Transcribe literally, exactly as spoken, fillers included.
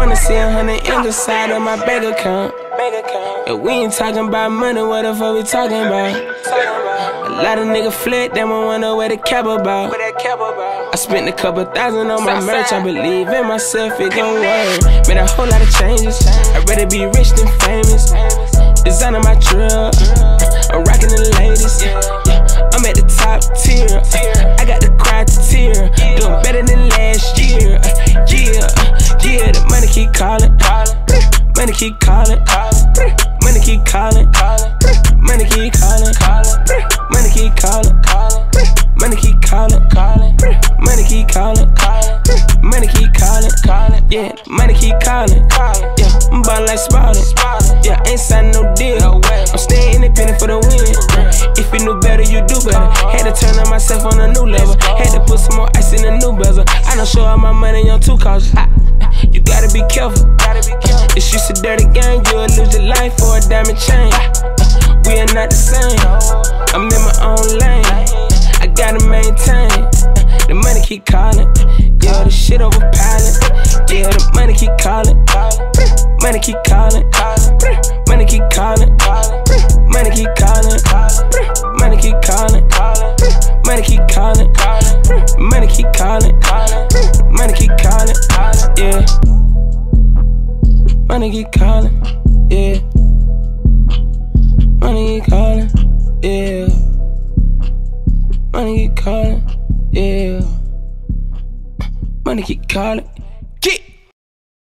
wanna see a hundred in the side of my bank account. If we ain't talking about money, what the fuck we talking about? A lot of niggas fled, they won't wonder where the cap about. I spent a couple thousand on my merch, I believe in myself, it gon' work. Made a whole lot of changes, I'd rather be rich than famous. Designing my drill, I'm rocking the latest. I'm at the top tier, I got the criteria, doing better than last year. Yeah, yeah, the money keep calling, money keep calling, money keep calling, money keep calling, money keep calling, money keep calling, money keep calling, money keep calling, yeah, money keep calling, yeah, I'm ballin' like Spalding, yeah, ain't signing no deal, I'm staying independent for the win. If you knew better, you do better. Had to turn on myself on a new level. Had to put some more ice in the new bezel. I don't show all my money on two causes. You gotta be careful. It's just a dirty game. You'll lose your life for a diamond chain. We are not the same. I'm in my own lane. I gotta maintain. The money keep calling. Yeah, the shit overpiling. Yeah, the money keep calling. Money keep calling. Money keep calling. Money keep calling. Money keep calling. Money keep calling. Money keep calling. Money keep calling. Yeah. Money keep calling. Yeah. Money keep calling. Yeah. Money keep calling. Yeah. Money keep calling.